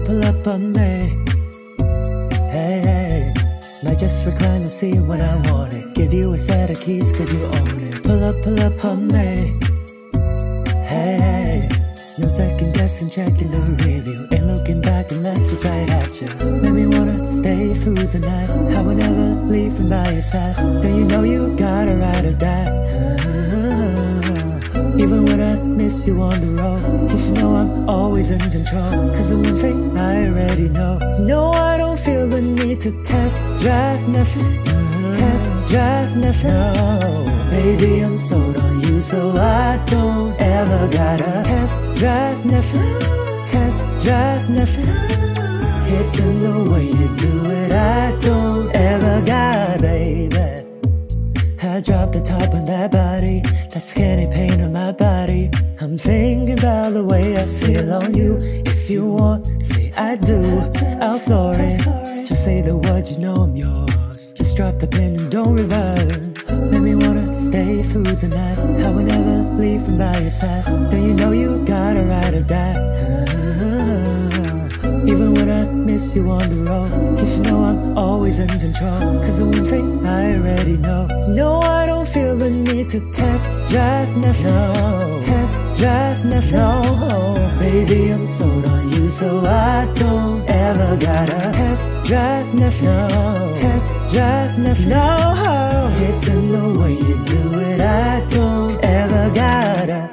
pull up on me. Hey, hey. Might just recline and see when I want it. Give you a set of keys cause you own it. Pull up on me. Hey, hey. No second guessing, checking the review. Ain't looking back unless it's right at you. Made me wanna stay through the night. I would never leave from by your side. Don't you know you got a ride or die? Even when I miss you on the road, you should know I'm always in control. Cause the one thing I already know, no, I don't feel the need to test drive nothing. Test drive nothing. No, baby, I'm sold on you, so I don't ever gotta test drive nothing. Test drive nothing. It's in the way you do it, I don't ever gotta, baby. I drop the top on that body, that skinny pain on my body. I'm thinking about the way I feel on you. If you want, say I do, I'll floor it. Just say the words, you know I'm yours. Just drop the pin and don't reverse. Make me wanna stay through the night. I would never leave from by your side. Don't you know you got a ride or die? Even when I miss you on the road, you should know I'm always in control. Cause the one thing I already know, no, I don't feel the need to test drive nothing. No, test drive nothing. No, baby, I'm sold on you, so I don't ever gotta test drive nothing. No, test drive nothing. No, it's in the way you do it, I don't ever gotta